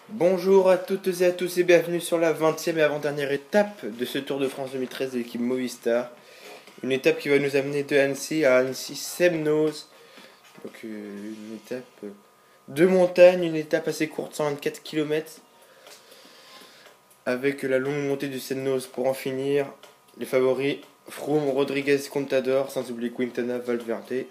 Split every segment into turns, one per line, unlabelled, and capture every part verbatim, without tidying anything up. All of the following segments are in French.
Bonjour à toutes et à tous et bienvenue sur la vingtième et avant-dernière étape de ce Tour de France deux mille treize de l'équipe Movistar. Une étape qui va nous amener de Annecy à Annecy-Semnoz. Donc euh, une étape euh, de montagne, une étape assez courte, cent vingt-quatre kilomètres. Avec la longue montée du Semnoz pour en finir. Les favoris, Froome, Rodriguez, Contador, sans oublier Quintana, Valverde.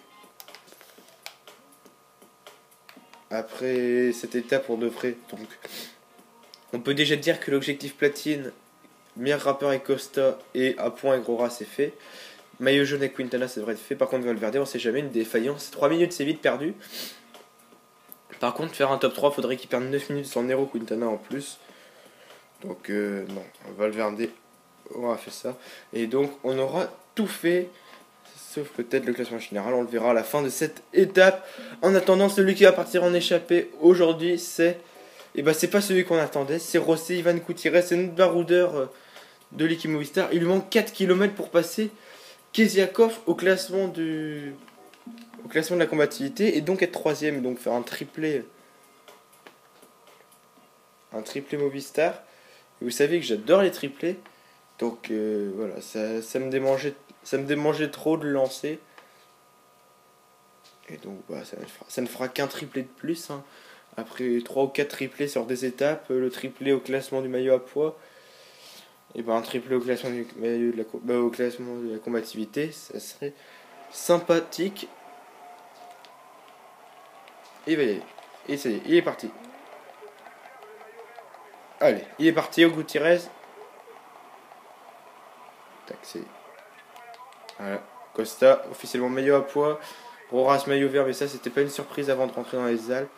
Après cette étape, on devrait donc... On peut déjà dire que l'objectif platine, meilleur rappeur et Costa et à point et Grora, c'est fait. Maillot jaune et Quintana, ça devrait être fait. Par contre, Valverde, on sait jamais, une défaillance. trois minutes, c'est vite perdu. Par contre, faire un top trois, faudrait qu'il perde neuf minutes sans Nero Quintana en plus. Donc, euh, non, Valverde aura fait ça. Et donc, on aura tout fait. Sauf peut-être le classement général, on le verra à la fin de cette étape. En attendant, celui qui va partir en échappée aujourd'hui, c'est... Et bah c'est pas celui qu'on attendait, c'est José Ivan Gutiérrez, c'est notre baroudeur de l'équipe Movistar. Il lui manque quatre kilomètres pour passer Keziakov au classement du au classement de la combativité et donc être troisième, donc faire un triplé un triplé Movistar. Et vous savez que j'adore les triplés, donc euh, voilà, ça, ça me démangeait ça me démangeait trop de le lancer. Et donc bah, ça, ne fera, ça ne fera qu'un triplé de plus, hein. Après trois ou quatre triplés sur des étapes, le triplé au classement du maillot à poids, et ben un triplé au classement du maillot de la, bah, au classement de la combativité, ça serait sympathique. Et ben, et ça y est, il est parti. Allez, il est parti au Gutiérrez. Tac, c'est... Voilà. Costa, officiellement maillot à poids. Roras maillot vert, mais ça c'était pas une surprise avant de rentrer dans les Alpes.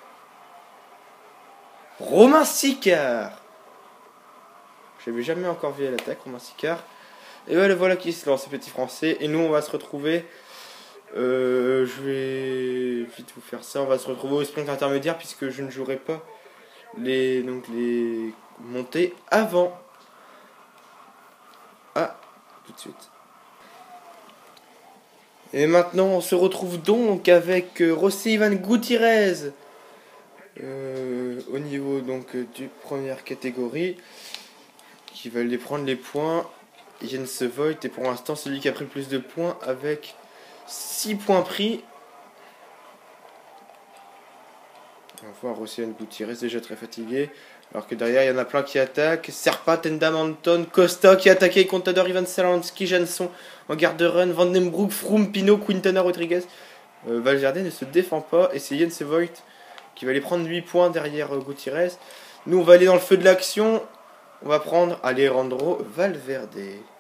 Romain Sicard. Je l'avais jamais encore vu à l'attaque, Romain Sicard. Et voilà, voilà qui se lance, ces petits français. Et nous, on va se retrouver. Euh, je vais vite vous faire ça. On va se retrouver au sprint intermédiaire puisque je ne jouerai pas les, donc les montées avant. Ah, tout de suite. Et maintenant, on se retrouve donc avec euh, José Ivan Gutiérrez euh, au niveau donc euh, du première catégorie qui va aller prendre les points. Jens Voigt est pour l'instant celui qui a pris le plus de points avec six points pris. On va voir José Ivan Gutiérrez déjà très fatigué. Alors que derrière il y en a plein qui attaquent. Serpa, Tendam, Anton, Costa qui a attaqué, Contador, Ivan Salansky, Jansson en garde de run, Van den Broek, Froome, Pinot, Quintana, Rodriguez. Euh, Valverde ne se défend pas et c'est Jens Voigt qui va aller prendre huit points derrière euh, Gutiérrez. Nous on va aller dans le feu de l'action. On va prendre Alejandro Valverde.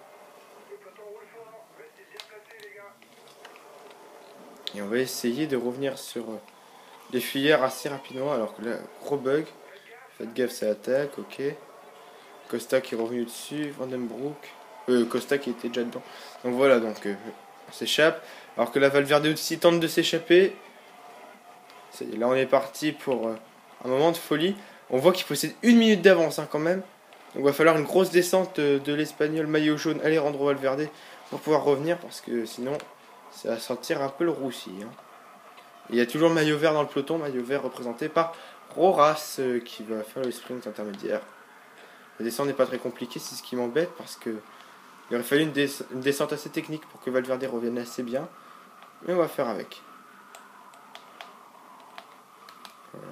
Et on va essayer de revenir sur les fuyères assez rapidement. Alors que là, gros bug. Faites gaffe, ça attaque, ok. Costa qui est revenu dessus. Van den Broek. Euh, Costa qui était déjà dedans. Donc voilà, donc euh, on s'échappe. Alors que la Valverde aussi tente de s'échapper. Là on est parti pour euh, un moment de folie. On voit qu'il possède une minute d'avance hein, quand même. Donc il va falloir une grosse descente de l'espagnol maillot jaune Alejandro Valverde pour pouvoir revenir parce que sinon ça va sentir un peu le roussi. Hein. Il y a toujours le maillot vert dans le peloton, maillot vert représenté par Roras euh, qui va faire le sprint intermédiaire. La descente n'est pas très compliquée, c'est ce qui m'embête parce que il aurait fallu une, des une descente assez technique pour que Valverde revienne assez bien. Mais on va faire avec. Voilà.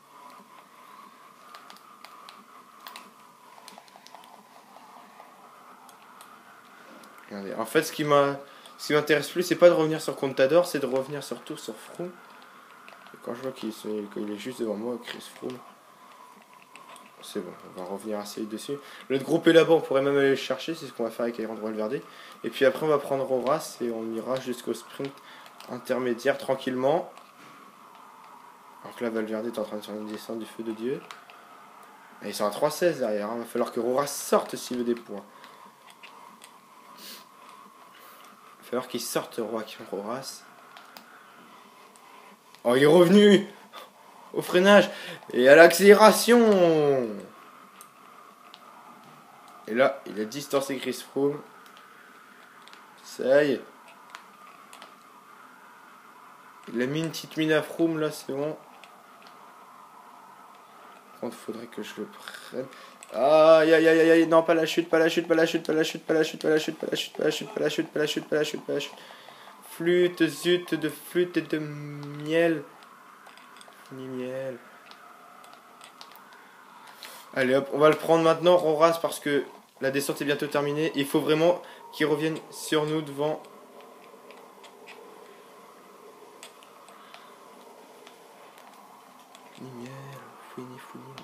Regardez. En fait, ce qui m'a, ce qui m'intéresse plus, c'est pas de revenir sur Contador, c'est de revenir surtout sur Froome. Et quand je vois qu'il, qu'il est juste devant moi, Chris Froome, c'est bon, on va revenir assez vite dessus. Notre groupe est là-bas, on pourrait même aller le chercher, c'est ce qu'on va faire avec Alejandro Valverde. Et puis après, on va prendre Roras et on ira jusqu'au sprint intermédiaire tranquillement. Alors que là, Valverde est en train de faire une descente du feu de Dieu. Et ils sont à trois seize derrière, il hein. Va falloir que Roras sorte s'il veut des points. Il va falloir qu'il sorte Joaquim Roras. Oh, il est revenu au freinage et à l'accélération. Et là, il a distancé Chris Froome. Ça y est. Il a mis une petite mine à Froome là, c'est bon. Par contre, faudrait que je le prenne. Aïe aïe aïe aïe, non, pas la chute, pas la chute, pas la chute, pas la chute, pas la chute, pas la chute, pas la chute, pas la chute, pas la chute, pas la chute, pas la chute, pas la chute. Flûte, zut, de flûte et de miel. Ni miel. Allez hop, on va le prendre maintenant, Roras, parce que la descente est bientôt terminée. Il faut vraiment qu'il revienne sur nous devant. Ni miel, fouini, fouini, miel.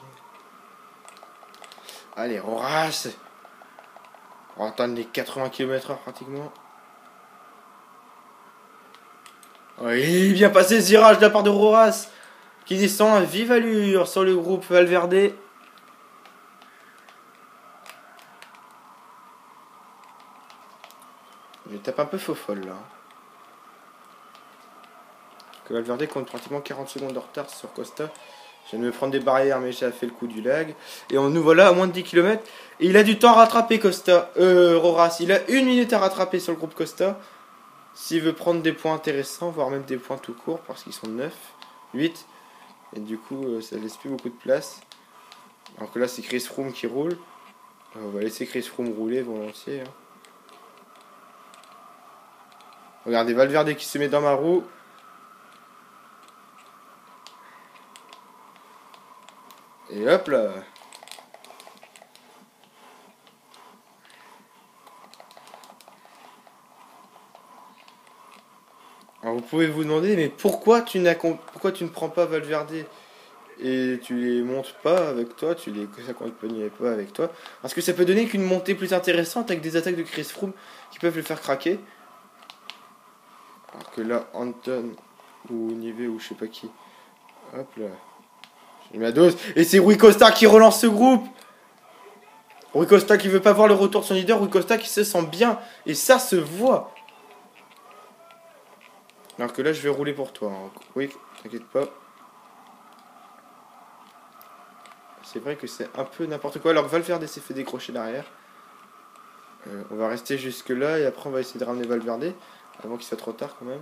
Allez, Roras. On va atteindre les quatre-vingts kilomètres heure pratiquement. Oui, bien passé ce virage de la part de Roras, qui descend à vive allure sur le groupe Valverde. Une étape un peu faux folle là. Que Valverde compte pratiquement quarante secondes de retard sur Costa. Je viens de me prendre des barrières, mais j'ai fait le coup du lag. Et on nous voilà à moins de dix kilomètres. Et il a du temps à rattraper, Costa. Euh, Roras. Il a une minute à rattraper sur le groupe Costa. S'il veut prendre des points intéressants, voire même des points tout court, parce qu'ils sont neuf, huit. Et du coup, euh, ça laisse plus beaucoup de place. Alors que là, c'est Chris Froome qui roule. Euh, on va laisser Chris Froome rouler volontiers. Hein. Regardez, Valverde qui se met dans ma roue. Et hop là. Alors vous pouvez vous demander, mais pourquoi tu, n'as, pourquoi tu ne prends pas Valverde et tu les montes pas avec toi, tu les accompagnes pas avec toi? Parce que ça peut donner qu'une montée plus intéressante avec des attaques de Chris Froome qui peuvent le faire craquer. Alors que là, Anton ou Nive ou je sais pas qui. Hop là. J'ai mis ma dose. Et c'est Rui Costa qui relance ce groupe. Rui Costa qui veut pas voir le retour de son leader. Rui Costa qui se sent bien. Et ça se voit. Alors que là, je vais rouler pour toi. Hein. Oui, t'inquiète pas. C'est vrai que c'est un peu n'importe quoi. Alors Valverde s'est fait décrocher derrière. Euh, on va rester jusque là. Et après, on va essayer de ramener Valverde. Avant qu'il soit trop tard quand même.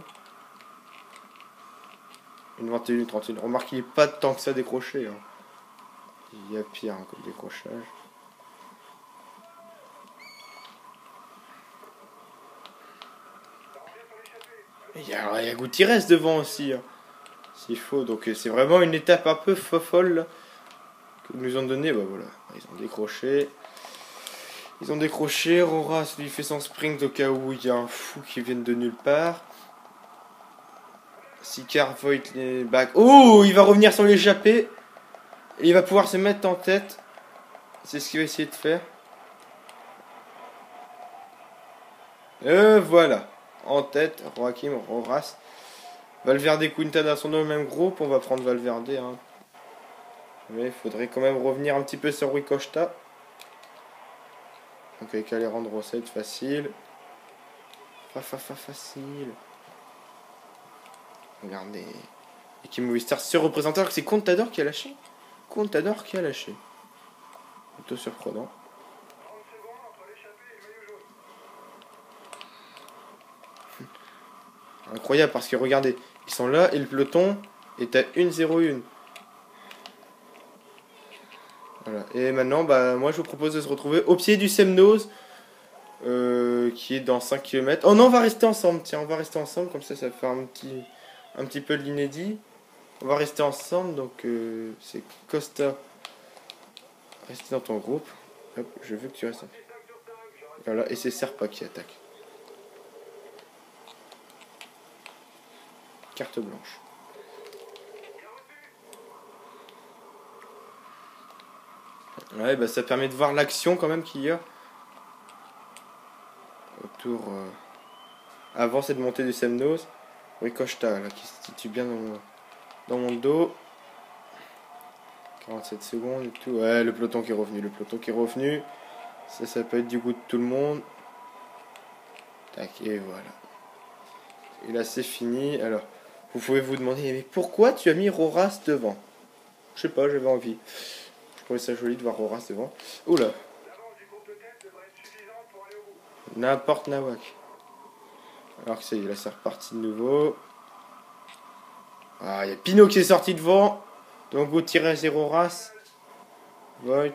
Une vingt et une, trente et une. Remarque qu'il n'est pas tant que ça décroché. Hein. Il y a pire hein, comme décrochage. Il y a, il y a Gutiérrez devant aussi. Hein. S'il faut. Donc c'est vraiment une étape un peu folle là, que nous ont donné. Bah voilà. Ils ont décroché. Ils ont décroché. Roras lui fait son sprint au cas où il y a un fou qui vient de nulle part. Sicard Voigt les bacs. Oh, il va revenir sur l'échappée. Et il va pouvoir se mettre en tête. C'est ce qu'il va essayer de faire. Et voilà. En tête, Joaquim Roras. Valverde et Quintana sont dans le même groupe. On va prendre Valverde. Hein. Mais il faudrait quand même revenir un petit peu sur Rui Costa. Donc avec Alejandro Rosset, facile. Fa, fa, fa, facile. Regardez. Et Kim Movistar se représente alors que c'est Contador qui a lâché. Contador qui a lâché. Plutôt surprenant. Incroyable parce que regardez, ils sont là et le peloton est à un zéro un. Voilà. Et maintenant, bah, moi je vous propose de se retrouver au pied du Semnoz. Euh, qui est dans cinq kilomètres. Oh non, on va rester ensemble. Tiens, on va rester ensemble. Comme ça, ça va faire un petit, un petit peu de l'inédit. On va rester ensemble. Donc, euh, c'est Costa. Reste dans ton groupe. Hop, je veux que tu restes. Voilà, et c'est Serpa qui attaque. Carte blanche. Ouais, bah ça permet de voir l'action quand même qu'il y a autour. Euh, avant cette montée du Semnoz. Oui, Costa là qui se situe bien dans mon, dans mon dos. quarante-sept secondes et tout. Ouais, le peloton qui est revenu. Le peloton qui est revenu. Ça, ça peut être du goût de tout le monde. Tac, et voilà. Et là, c'est fini. Alors, vous pouvez vous demander, mais pourquoi tu as mis Roras devant? Je sais pas, j'avais envie. Je trouvais ça joli de voir Roras devant. Oula. N'importe Nawak. Alors que ça y est, là, c'est reparti de nouveau. Ah, il y a Pinot qui est sorti devant. Donc, Gutiérrez et Roras. Voigt.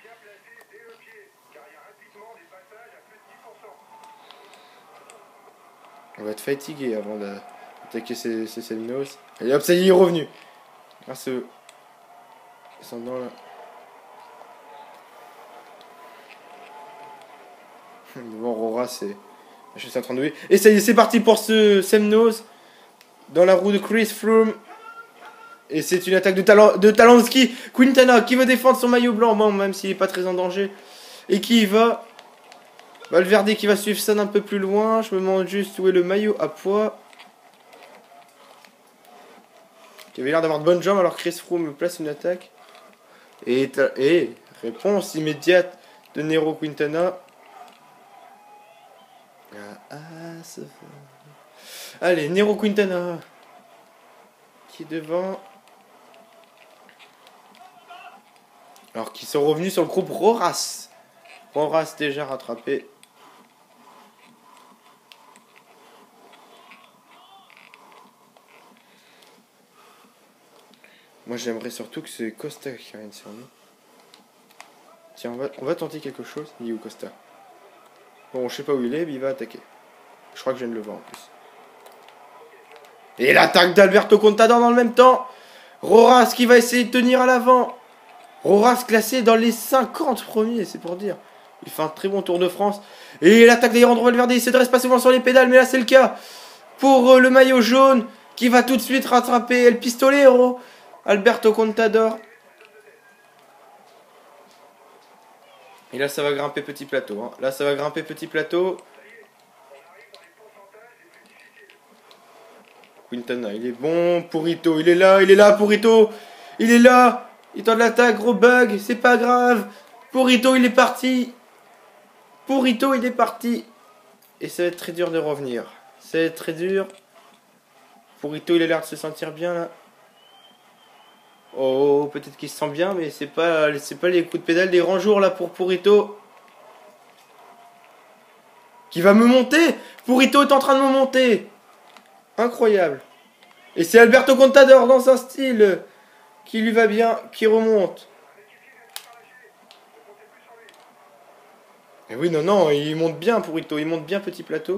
On va être fatigué avant d'attaquer ces, ces Semnos. Et hop, ça y est, il est revenu. Grâce au descendant là. Devant Aurora, c'est. Je suis en train de. Et ça y est, c'est parti pour ce Semnos. Dans la roue de Chris Froome. Et c'est une attaque de, talent, de Talansky. Quintana qui veut défendre son maillot blanc. Bon, même s'il n'est pas très en danger. Et qui y va. Valverde qui va suivre ça d'un peu plus loin. Je me demande juste où est le maillot à poids. Qui avait l'air d'avoir de bonnes jambes alors Chris Froome place une attaque. Et, et réponse immédiate de Nero Quintana. Ah, ah, allez, Nero Quintana qui est devant. Alors qu'ils sont revenus sur le groupe Roras. Roras déjà rattrapé. Moi j'aimerais surtout que c'est Costa qui revienne sur nous. Tiens, on va, on va tenter quelque chose. Il est où Costa? Bon, je sais pas où il est, mais il va attaquer. Je crois que je viens de le voir en plus. Et l'attaque d'Alberto Contador dans le même temps. Roras qui va essayer de tenir à l'avant. Roras classé dans les cinquante premiers, c'est pour dire. Il fait un très bon Tour de France. Et l'attaque d'Alejandro Valverde, il se dresse pas souvent sur les pédales, mais là c'est le cas. Pour euh, le maillot jaune, qui va tout de suite rattraper El Pistolero. Alberto Contador. Et là ça va grimper petit plateau. Hein. Là ça va grimper petit plateau. Quintana, il est bon. Purito, il est là, il est là, Purito. Il est là. Il tente l'attaque, gros bug, c'est pas grave. Purito, il est parti. Purito, il est parti. Et ça va être très dur de revenir. Ça va être très dur. Purito, il a l'air de se sentir bien là. Oh, peut-être qu'il se sent bien, mais c'est pas, c'est pas les coups de pédale des grands jours là pour Purito. Qui va me monter. Purito est en train de me monter. Incroyable. Et c'est Alberto Contador dans un style qui lui va bien, qui remonte. Et oui, non, non, il monte bien Purito, il monte bien petit plateau.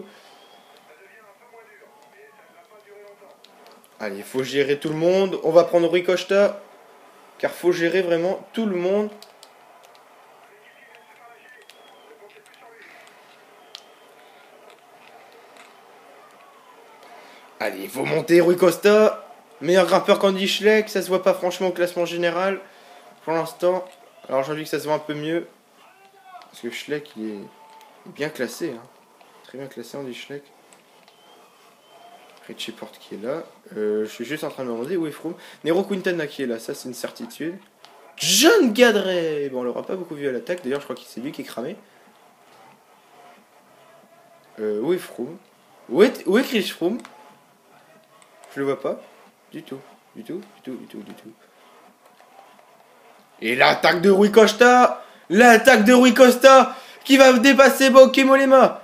Allez, il faut gérer tout le monde. On va prendre Rui Costa. Car faut gérer vraiment tout le monde. Allez, il faut monter Rui Costa. Meilleur grimpeur qu'Andy Schleck. Ça se voit pas franchement au classement général. Pour l'instant. Alors j'ai envie que ça se voit un peu mieux. Parce que Schleck, il est bien classé. Hein. Très bien classé, Andy Schleck. Richie Porte qui est là. Euh, je suis juste en train de me demander où est Froome. Nero Quintana qui est là, ça c'est une certitude. John Gadret. Bon, on l'aura pas beaucoup vu à l'attaque. D'ailleurs, je crois que c'est lui qui est cramé. Euh, où est Froome? Où est, où est Chris Froome? Je le vois pas. Du tout. Du tout. Du tout. Du tout. Du tout. Et l'attaque de Rui Costa. L'attaque de Rui Costa qui va dépasser Bauke Mollema.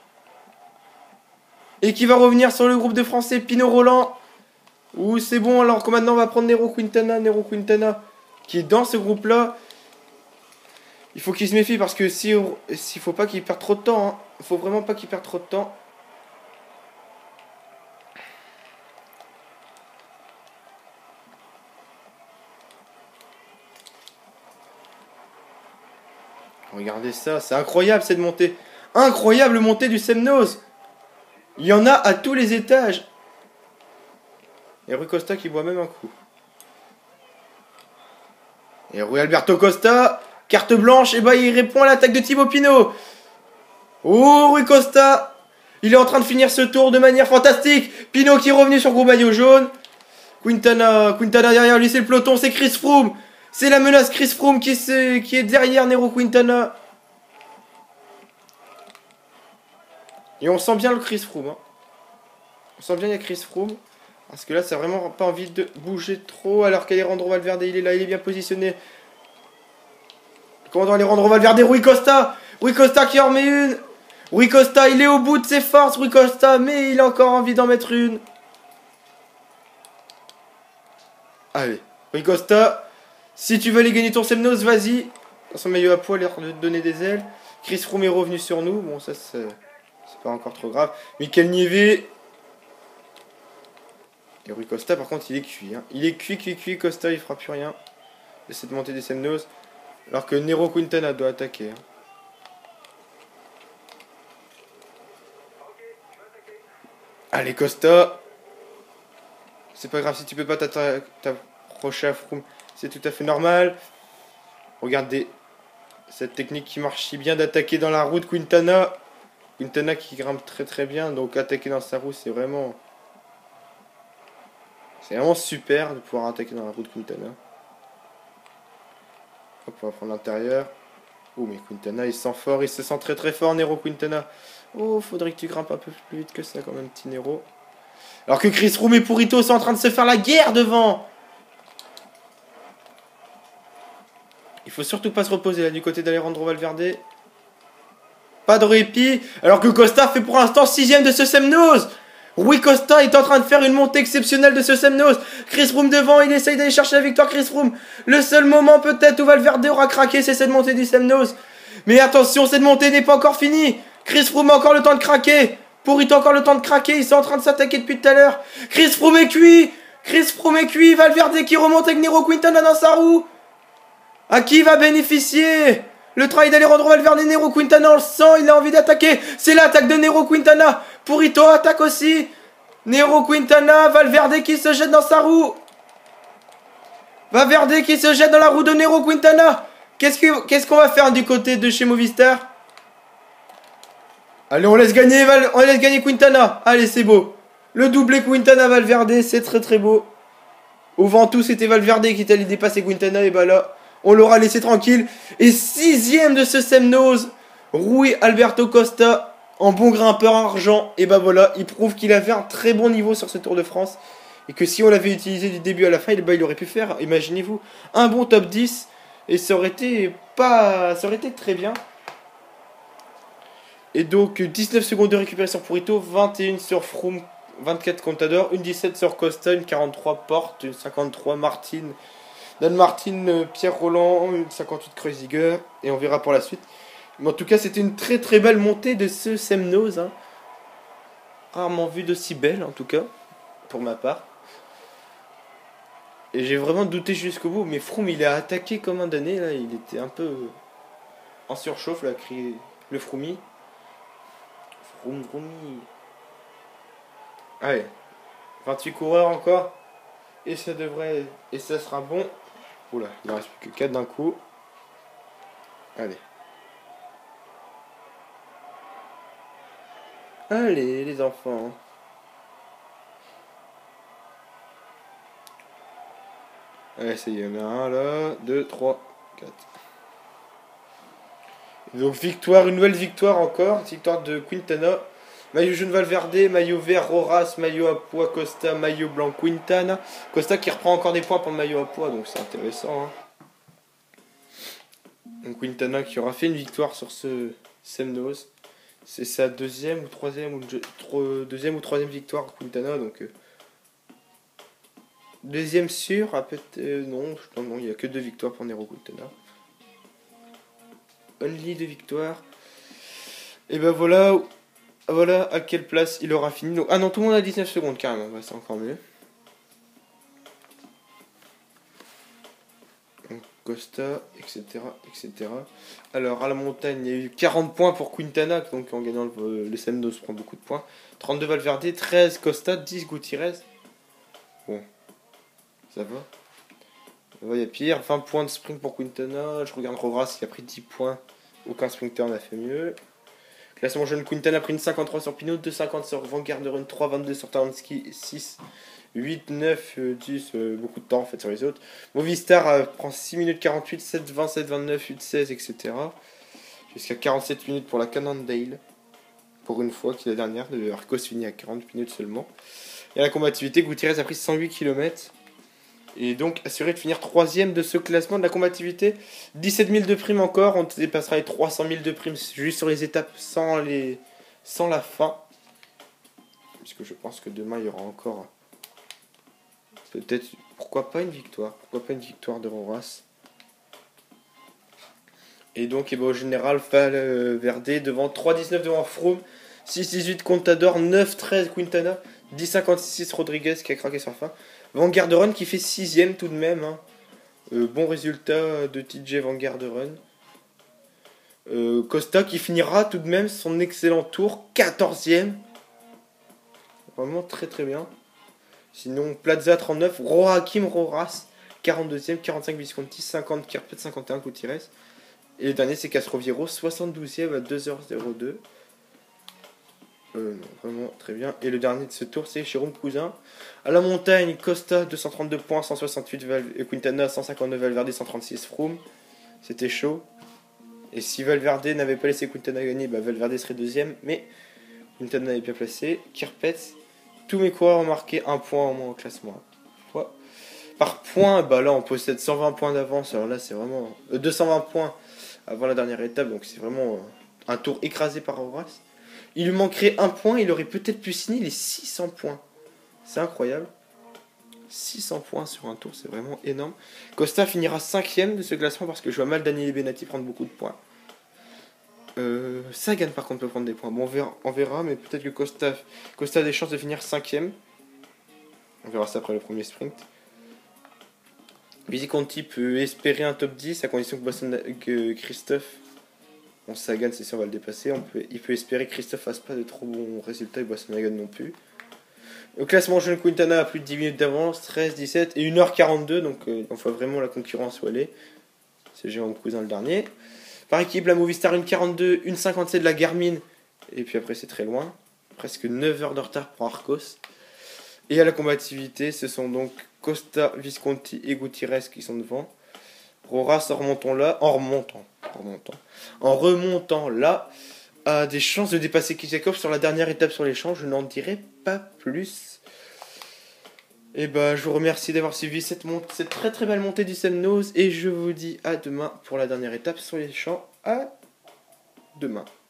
Et qui va revenir sur le groupe de Français Pinot Roland. Ouh, c'est bon, alors que maintenant on va prendre Nero Quintana. Nero Quintana qui est dans ce groupe-là. Il faut qu'il se méfie parce que si, s'il faut pas qu'il perde trop de temps. Hein. Il faut vraiment pas qu'il perde trop de temps. Regardez ça, c'est incroyable cette montée. Incroyable montée du Semnos. Il y en a à tous les étages. Et Rui Costa qui boit même un coup. Et Rui Alberto Costa, carte blanche, et bah il répond à l'attaque de Thibaut Pinot. Oh, Rui Costa, il est en train de finir ce tour de manière fantastique. Pinot qui est revenu sur gros maillot jaune. Quintana, Quintana derrière lui, c'est le peloton, c'est Chris Froome. C'est la menace Chris Froome qui est, qui est derrière Nero Quintana. Et on sent bien le Chris Froome. Hein. On sent bien il y a Chris Froome. Parce que là, ça n'a vraiment pas envie de bouger trop. Alors qu'Alejandro Valverde, il est là, il est bien positionné. Commandant Alejandro Valverde, Rui Costa. Rui Costa qui en remet une. Rui Costa, il est au bout de ses forces, Rui Costa. Mais il a encore envie d'en mettre une. Allez, Rui Costa. Si tu veux aller gagner ton Semnos, vas-y. Dans son maillot à poil, il a l'air de te donner des ailes. Chris Froome est revenu sur nous. Bon, ça, c'est pas encore trop grave. Michael Nieve. Et Rui Costa, par contre, il est cuit. Hein. Il est cuit, cuit, cuit. Costa, il fera plus rien. Il essaie de monter des Semnos. Alors que Nero Quintana doit attaquer. Hein. Allez, Costa. C'est pas grave si tu peux pas t'approcher à Froome. C'est tout à fait normal. Regardez cette technique qui marche si bien d'attaquer dans la roue de Quintana. Quintana qui grimpe très très bien. Donc attaquer dans sa roue, c'est vraiment... C'est vraiment super de pouvoir attaquer dans la roue de Quintana. Hop, on va prendre l'intérieur. Oh, mais Quintana, il se sent fort. Il se sent très très fort, Nero Quintana. Oh, faudrait que tu grimpes un peu plus vite que ça quand même, petit Nero. Alors que Chris Froome et Purito sont en train de se faire la guerre devant. Il faut surtout pas se reposer là du côté d'Alejandro Valverde. Pas de répit. Alors que Costa fait pour l'instant sixième de ce Semnos. Rui Costa est en train de faire une montée exceptionnelle de ce Semnos. Chris Froome devant, il essaye d'aller chercher la victoire. Chris Froome, le seul moment peut-être où Valverde aura craqué, c'est cette montée du Semnos. Mais attention, cette montée n'est pas encore finie. Chris Froome a encore le temps de craquer. Purito a encore le temps de craquer. Ils sont en train de s'attaquer depuis tout à l'heure. Chris Froome est cuit. Chris Froome est cuit. Valverde qui remonte avec Nero Quintana dans sa roue. À qui va bénéficier le travail d'Alejandro Valverde? Nero Quintana, on le sent, il a envie d'attaquer. C'est l'attaque de Nero Quintana. Purito attaque aussi. Nero Quintana, Valverde qui se jette dans sa roue. Valverde qui se jette dans la roue de Nero Quintana. Qu'est-ce qu'on qu'est-ce qu'on va faire du côté de chez Movistar? Allez, on laisse gagner, Val... on laisse gagner Quintana. Allez, c'est beau. Le doublé Quintana Valverde, c'est très très beau. Au Ventoux, c'était Valverde qui était allé dépasser Quintana. Et bah là, on l'aura laissé tranquille. Et sixième de ce Semnos, Rui Alberto Costa, en bon grimpeur argent. Et bah voilà, il prouve qu'il avait un très bon niveau sur ce Tour de France. Et que si on l'avait utilisé du début à la fin, bah, il aurait pu faire, imaginez-vous, un bon top dix. Et ça aurait été pas, ça aurait été très bien. Et donc dix-neuf secondes de récupération pour Ito, vingt et une sur Froome, vingt-quatre Contador, une dix-sept sur Costa, une quarante-trois Porte, une cinquante-trois Martin, Dan Martin, Pierre Roland, une cinquante-huit Kreuziger, et on verra pour la suite. Mais en tout cas, c'était une très très belle montée de ce Semnos. Hein. Rarement vu d'aussi belle, en tout cas, pour ma part. Et j'ai vraiment douté jusqu'au bout, mais Froome il a attaqué comme un damné, là, il était un peu en surchauffe, là, crié le Froomie. Froome, Froomie. Allez, vingt-huit coureurs encore, et ça devrait, et ça sera bon. Oula, il ne reste plus que quatre d'un coup. Allez. Allez, les enfants. Allez, ça y est, il y en a un là, deux, trois, quatre. Donc victoire, une nouvelle victoire encore, victoire de Quintana. Maillot jaune Valverde, maillot vert Roras, maillot à pois Costa, maillot blanc Quintana. Costa qui reprend encore des points pour le maillot à pois, donc c'est intéressant. Hein. Donc Quintana qui aura fait une victoire sur ce Semnos. C'est sa deuxième ou troisième ou tro, deuxième ou troisième victoire Quintana, donc euh, deuxième sûr, ah, peut-être euh, non, non, non, il n'y a que deux victoires pour Nero Quintana. Only deux victoires. Et ben voilà, voilà à quelle place il aura fini. Donc, ah non, tout le monde a dix-neuf secondes carrément, bah, c'est encore mieux. Donc, Costa, et cetera, et cetera. Alors à la montagne, il y a eu quarante points pour Quintana, donc en gagnant le, le Semnos prend beaucoup de points. trente-deux Valverde, treize Costa, dix Gutiérrez. Bon, ça va. Il y a pire, vingt points de sprint pour Quintana. Je regarde Roras, il a pris dix points. Aucun sprinter n'a fait mieux. Classement jeune, Quintana a pris une cinquante-trois sur Pinot, deux cinquante sur Van Garderen, trois vingt-deux sur Taranski, six, huit, neuf, dix, euh, beaucoup de temps en fait sur les autres. Movistar euh, prend six minutes quarante-huit, sept vingt, sept vingt-neuf, huit seize, et cetera. Jusqu'à quarante-sept minutes pour la Cannondale. Pour une fois, qui est la dernière. De Arcos finit à quarante minutes seulement. Et à la combativité, Gutiérrez a pris cent huit kilomètres. Et donc assuré de finir troisième de ce classement de la combativité. dix-sept mille de primes encore, on dépassera les trois cent mille de primes juste sur les étapes sans, les... sans la fin. Puisque je pense que demain il y aura encore peut-être, pourquoi pas une victoire, pourquoi pas une victoire de Roras. Et donc, et ben, au général, Valverde devant trois dix-neuf devant Froome, six dix-huit Contador, neuf treize Quintana, dix cinquante-six Rodriguez qui a craqué sur la fin. Van Garderen qui fait sixième tout de même. Hein. Euh, bon résultat de T J Van Garderen. Euh, Costa qui finira tout de même son excellent tour, quatorzième. Vraiment très très bien. Sinon, Plaza trente-neuf, Joaquim Rojas, quarante-deuxième, quarante-cinq Visconti, cinquante Kirpet, cinquante et un Gutiérrez. Et le dernier c'est Castroviero, soixante-douzième à deux heures zéro deux. Euh, non, vraiment très bien. Et le dernier de ce tour c'est Jérôme Cousin. À la montagne, Costa deux cent trente-deux points, cent soixante-huit Val... Quintana, cent cinquante-neuf Valverde, cent trente-six Froome. C'était chaud. Et si Valverde n'avait pas laissé Quintana gagner, bah Valverde serait deuxième. Mais Quintana est bien placé. Kirpet, tous mes coureurs ont marqué un point au moins au classement. Ouais. Par point, bah là on possède cent vingt points d'avance. Alors là c'est vraiment euh, deux cent vingt points avant la dernière étape. Donc c'est vraiment euh, un tour écrasé par Horace. Il lui manquerait un point, il aurait peut-être pu signer les six cents points. C'est incroyable. six cents points sur un tour, c'est vraiment énorme. Costa finira cinquième de ce classement parce que je vois mal Daniel Benatti prendre beaucoup de points. Euh, Sagan par contre peut prendre des points. Bon, on verra, on verra mais peut-être que Costa, Costa a des chances de finir cinquième. On verra ça après le premier sprint. Visconti peut espérer un top dix à condition que, Boston, que Christophe. Bon, Sagan, c'est sûr, on va le dépasser. On peut, il peut espérer que Christophe fasse pas de trop bons résultats et Boston Sagan non plus. Au classement, John Quintana a plus de dix minutes d'avance, treize, dix-sept et une heure quarante-deux. Donc, euh, on voit vraiment la concurrence où elle est. C'est Jérôme Cousin le dernier. Par équipe, la Movistar une quarante-deux, une cinquante-sept de la Garmin. Et puis après, c'est très loin. Presque neuf heures de retard pour Arcos. Et à la combativité, ce sont donc Costa, Visconti et Gutiérrez qui sont devant. Roras en remontant là, en remontant, en remontant, en remontant là, a des chances de dépasser Kizakov sur la dernière étape sur les champs. Je n'en dirai pas plus. Et bah, je vous remercie d'avoir suivi cette, monte- cette très très belle montée du Semnoz et je vous dis à demain pour la dernière étape sur les champs. À demain.